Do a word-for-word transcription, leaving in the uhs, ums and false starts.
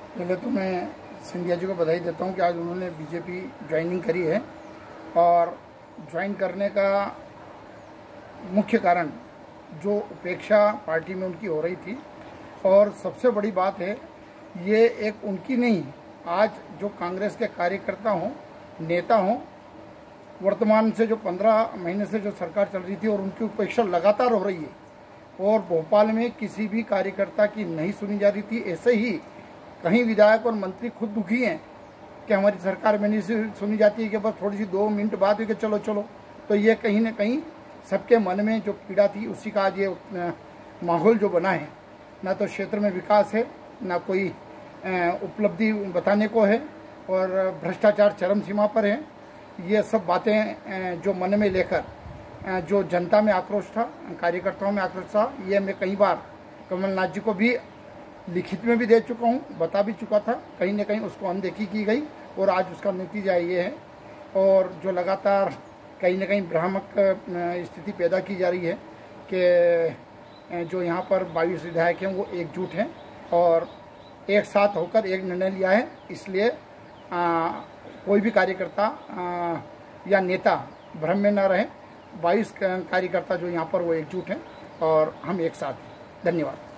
पहले तो मैं सिंधिया जी को बधाई देता हूं कि आज उन्होंने बीजेपी ज्वाइनिंग करी है। और ज्वाइन करने का मुख्य कारण जो उपेक्षा पार्टी में उनकी हो रही थी, और सबसे बड़ी बात है ये एक उनकी नहीं, आज जो कांग्रेस के कार्यकर्ता हों, नेता हों, वर्तमान से जो पंद्रह महीने से जो सरकार चल रही थी और उनकी उपेक्षा लगातार हो रही है, और भोपाल में किसी भी कार्यकर्ता की नहीं सुनी जा रही थी। ऐसे ही कहीं विधायक और मंत्री खुद दुखी हैं कि हमारी सरकार में नहीं सुनी जाती है, कि बस थोड़ी सी दो मिनट बाद हुई कि चलो चलो। तो ये कहीं ना कहीं सबके मन में जो पीड़ा थी उसी का आज ये माहौल जो बना है, ना तो क्षेत्र में विकास है, ना कोई उपलब्धि बताने को है, और भ्रष्टाचार चरम सीमा पर है। ये सब बातें जो मन में लेकर जो जनता में आक्रोश था, कार्यकर्ताओं में आक्रोश था, ये मैं कई बार कमलनाथ जी को भी लिखित में भी दे चुका हूँ, बता भी चुका था। कहीं ना कहीं उसको अनदेखी की गई और आज उसका नतीजा ये है। और जो लगातार कहीं ना कहीं भ्रामक स्थिति पैदा की जा रही है कि जो यहाँ पर बाईस विधायक हैं वो एकजुट हैं और एक साथ होकर एक निर्णय लिया है। इसलिए आ, कोई भी कार्यकर्ता आ, या नेता भ्रम में न रहे। बाईस कार्यकर्ता जो यहाँ पर वो एकजुट हैं और हम एक साथ हैं। धन्यवाद।